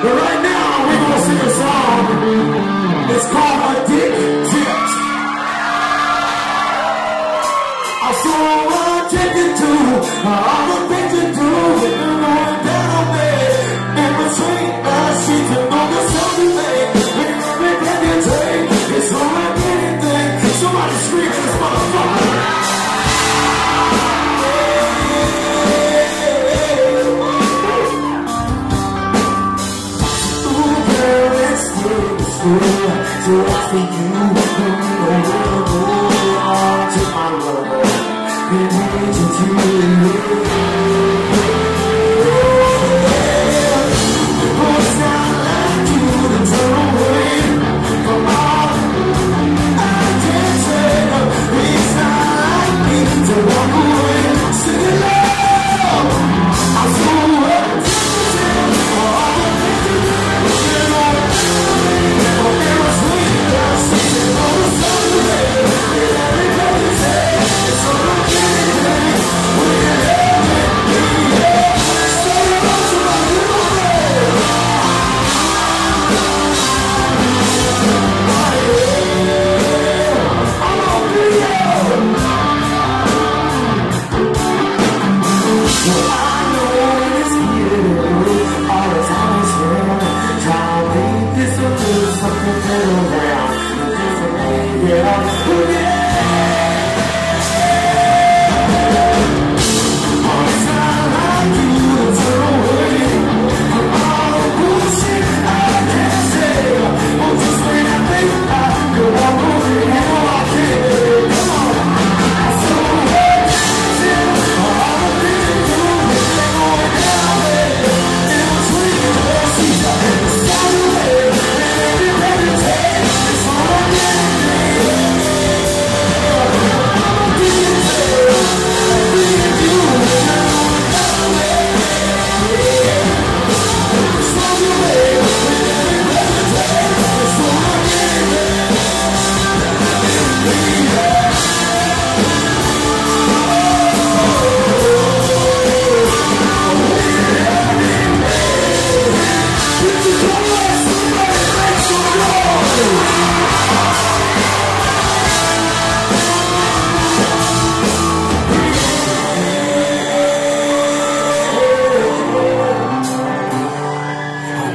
right now, we're gonna sing a song. It's called Addicted. I'm so addicted to all the things you do with the Lord down on me. In between the sheets and all the stuff you make. With every breath you take, it's all like anything. Somebody scream this motherfucker. So I think you will to my lover and wait until you it's not like you to turn away from all I can say. It's not like me to walk away. Still love, I'm so addicted to all the things you do.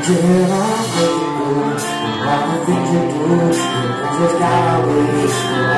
All the things you do, you just gotta wait.